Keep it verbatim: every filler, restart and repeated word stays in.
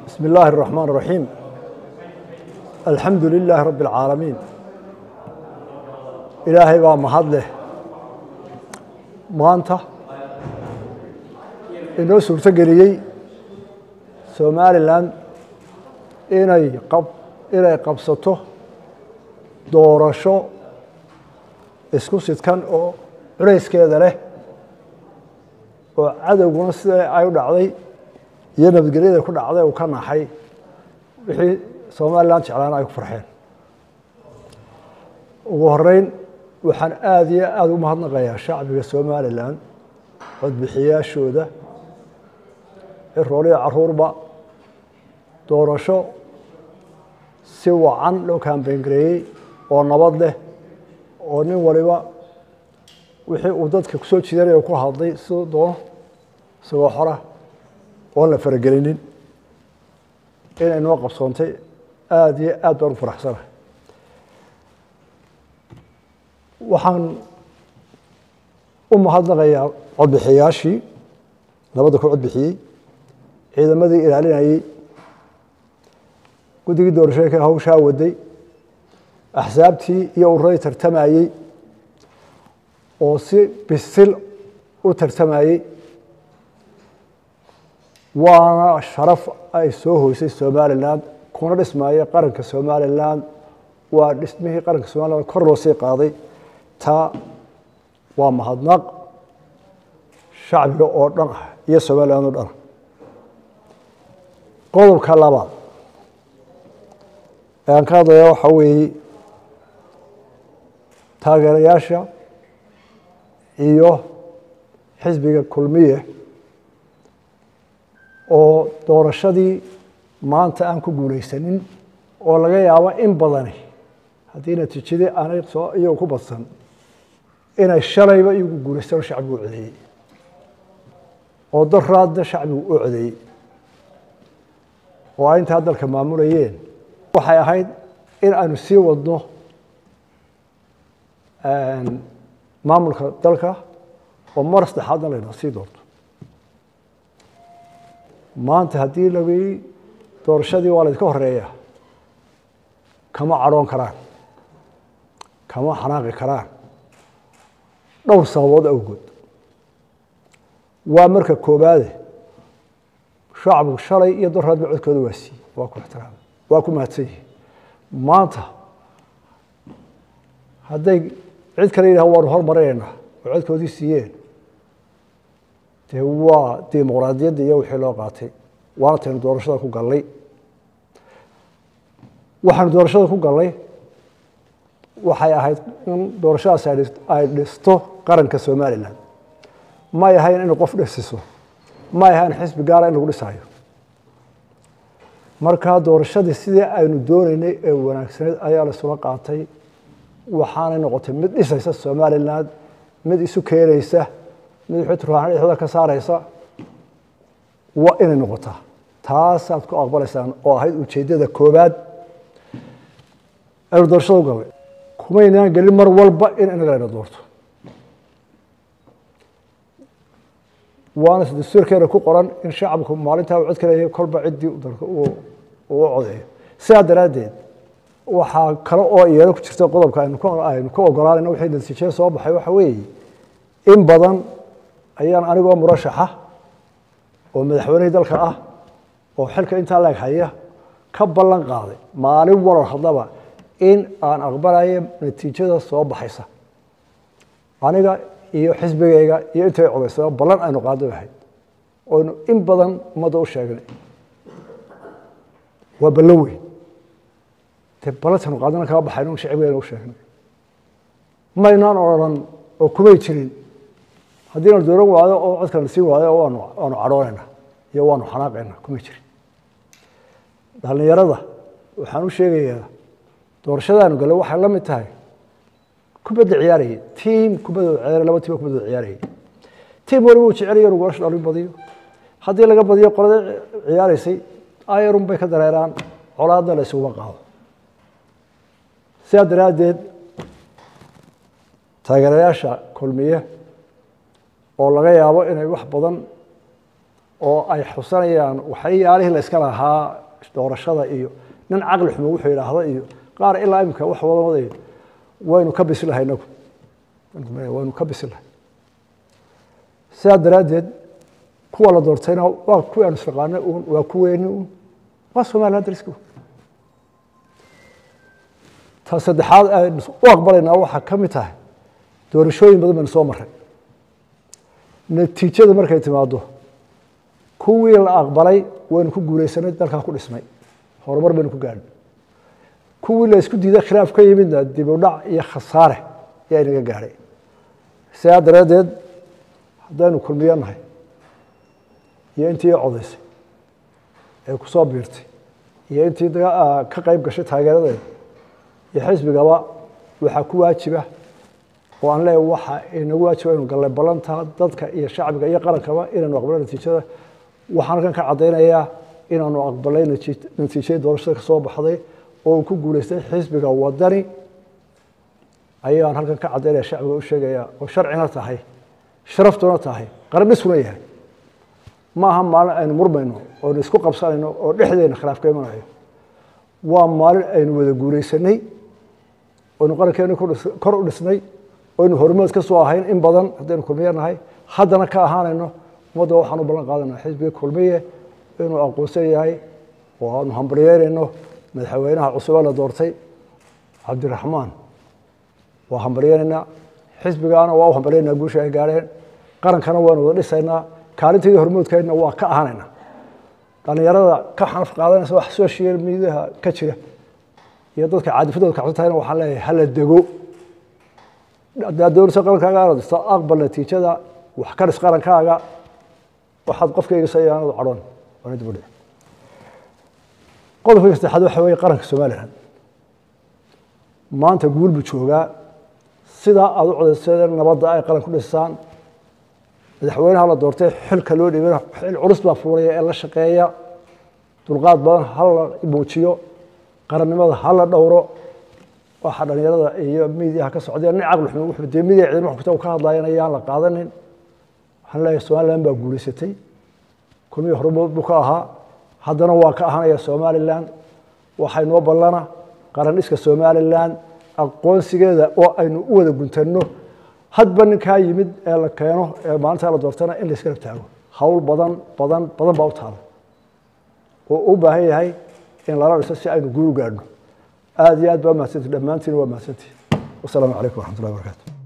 بسم الله الرحمن الرحيم الحمد لله رب العالمين إلهي baa mahad leh maanta inoo suurto geliyey Somaliland inay qab inay qabsato doorasho isku sidkan oo culayskeeda leh oo cadawguna sida ay u dhacday iyo nabadgelyada ku dhacday uu ka naxay wixii Somaliland jeclaan ay ku farxeen ugu horeyn waxaan aad iyo aad u mahadnaqayaa shacbiga Somaliland codbixiyaashooda rooliya caruurba doorasho si wacan loo campaign gareeyay oo nabad leh oo nin waliba wixii uu dadka ku soo jiidanay ku hadlay soo doono soo xora oo la faragelinin inay noo qabsoontay aad iyo aad baan u faraxsanahay waxaan u mahadnaqayaa codbixiyaashii nabadda ku codbixiyey ciidamadii ilaalinayay guddigii doorashooyinka hawshaa waday axsaabtii iyo ururadii tartamayey oo si bisil u tartamayey waana sharaf ay soo hoysay Somaliland kuna dhismaayay qaranka Somaliland waa dhismihii qaranka Somaliland kor loo sii qaaday taa waa mahadnaq shacbiga oo dhan iyo Somaliland oo dhan qodobka labaad aan ka hadlayo waxa weeye taageerayaasha iyo xisbiga kulmiye oo doorashadii maanta aan ku guuleysanin oo laga yaabo in badan haddii natiijadii aanay soo iyagu ku badsan inay shalayba iyagu guuleystaan shacbigu u codeeyey oo daraadda shacbigu u codeeyey oo ay intaa dalka maamulayeen waxay ahayd in aanu sii wadno maamulka dalka oo mar saddexaadna layna sii doorto maanta haddii lagu doorashadii waa laydka horeeya kama cadhoon karaan kama xanaaqi karaan dhowr sababood awgood waa marka koobaade shacbigu shalay iyo daraadba codkooda waa siiyey waa ku ixtiraam waa ku mahadsan yihiin maanta hadday cid kale yidhaha waanu hormarinaynaa oo codkoodii siiyeen dee waa dimuqraadiyadda iyo wixii loo qaatay waana taynu doorashada ku gallay waxaanu doorashada ku gallay waxay ahayd in doorashadaas ay dhisto qaranka Somaliland may ahayn in qof dhisiso may ahayn xisbi gaar ah in lagu dhisayo marka doorashadii sidii aynu doonaynay ee wanaagsaneed ayaa la soo qaatay waxaana noqotay mid dhisaysa Somaliland mid isu keenaysa mid xuturaan dhexda ka saaraysa waa inay noqotaa taas aad ku aqbalaysaan oo ahayd ujeedada koobaad aynu doorashada u galnay kumaynaan gelin mar walba in inaga layna doorto waana dastuurkeena ku qoran in shacabku maalintaa uu cod ka leeyahay kolba ciddii dalka uu u codeeyo sidaa daraaddeed waxaa kale oo iyana ku jirta qodobka aynu aynu ka ogolaanayna wixii natiijada soo baxay waxa weeye in badan ayaan anigoo murashaxa oo madaxweynihii dalka ah oo xilka intaa laag haya ka ballan qaaday maalin walba hadaba in aan aqbalayo natiijada soo baxaysa aniga iyo xisbigayga iyo intay codeysay ballan aynu qaado ahayd oo in badan ummadda u sheegnay waa ballan weyn te ballantan qaadana ka baxayno shacbigeena u sheegnay maynaan oran oo kumay jirin haddii aan dooran waado oo codka la sii waado oo aanu aanu cadhoonayna iyo waanu xanaaqayna kumay jirin dhalinyarada waxaan u sheegayaa doorashadaanu galay waxay la mid tahay kubadda ciyaarayay tiim kubadda ciyaarayay laba tiim kubadda ciyaarayay tiim waliba uu jecel yahay golash dhalin badiyo haddii laga badiyo qolada ciyaaraysay ayarun bay ka dareeraan colaadna la isugu qaado sidaa daraaddeed taageerayaasha kulmiye oo laga yaabo inay wax badan oo ay xusanayaan waxyaalihii la iska lahaa doorashada iyo nin caqli xumo wuxuu yidhaahdo iyo qaar ilaa imika wax wada wadayo waynu ka bisilahay inagu waynu ka bisilahay sidaa daraaddeed kuwa la doortayna waa kuwii aanu isnaqaanay uun waa kuweeni uun waa somaliland darisku ta saddexaad aynu u aqbalaynaa waxaa ka mid tahay doorashooyin badan baynu soo marray natiijada markay timaado kuwii la aqbalay waynu ku guulaysanay dalkaa ku dhismay horumar baynu ku gaadhnay kuwii la isku diiday khilaaf ka yimidna dib u dhac iyo khasaare ayaa inaga gaadhay sidaa daraaddeed haddaynu kulmiyo nahay iyo intii codaysay ee ku soo biirtay iyo intii ka qayb gashay taageeradeeda iyo xisbigaba waxaa ku waajiba oo aan leeyahay waxa inagu waajiba inuu gallay ballantaa dadka iyo shacbiga iyo qarankaba inaanu aqbalay natiijada waxaan halkan ka caddaynayaa inaanu aqbalay natiijadii doorashada ka soo baxday oo uu ku guulaystay xisbiga wadani ayaan halkan ka caddaynaya shacbiga u sheegaya oo sharcina tahay sharaftuna tahay qaran dhisuna yahay ma aha maalin aynu murmayno oonu isku qabsanayno oo dhexdeena khilaaf ka imanayo waa maalin aynu wada guulaysanay oynu qarankeenu kor u dhisnay oynu hormood ka soo ahayn in badan haddaynu kulmiye nahay haddana ka ahaanayno ummadda waxaan u ballan qaadanaa xisbiga kulmiye inuu aqoonsan yahay oo aanu hambaryeynayno madaxweynaha cusubee la doortay cabdiraxmaan waa hambaryeynaynaa xisbigaana waa u hambaryeynaa guusha ay gaadheen qarankana waanu wada dhisaynaa kaalinteedii hormoodkeedna waa ka ahaanaynaa dhallinyarada ka xanaf qaadanaysa wax social mediaha ka jira iyo dadka caadifadooda kacsan tahayna waxaan leeyahay hala dego haddaad doonayso qarankaaga aad dhisto aqbal natiijada wax ka dhis qarankaaga waxaad qofkayga sayaanadu cadhoon waana dib u dhici qodobka saddexaad waxa weeye qaranka somaliland maanta guul buu joogaa sidaa aad u codayseen nabadda ay qaran ku dhisaan madaxweynaha la doortay xilka loo dhiibana xil culus baa fuulaya ee la shaqeeya dulqaad badan hala muujiyo qarannimada hala dhowro waxa dhalinyarada iyo miidiyaha ka socdeen nin caqli xumo wuxuu dee midiya ciidan wax ku ka hadlayaan ayaan la qaadanin waxaan leeyahay somaliland baa guulaysatay kulmiye hormood buu ka ahaa haddana waa ka ahaanaya somaliland waxay noo ballana qaran dhiska somaliland aqoonsigeeda oo aynu u wada guntanno hadba ninkaa yimid ee la keeno ee maalintaa la doortana in la iska rabtaago hawl badan badan badan baa u taala oo u baahan yahay in lala dhiso si aynu guul u gaadhno aad iyo aad baa mahadsantihi dhammaantiin waa mahadsantihi wasalaamu calaykum waraxmatullahi wabarakatu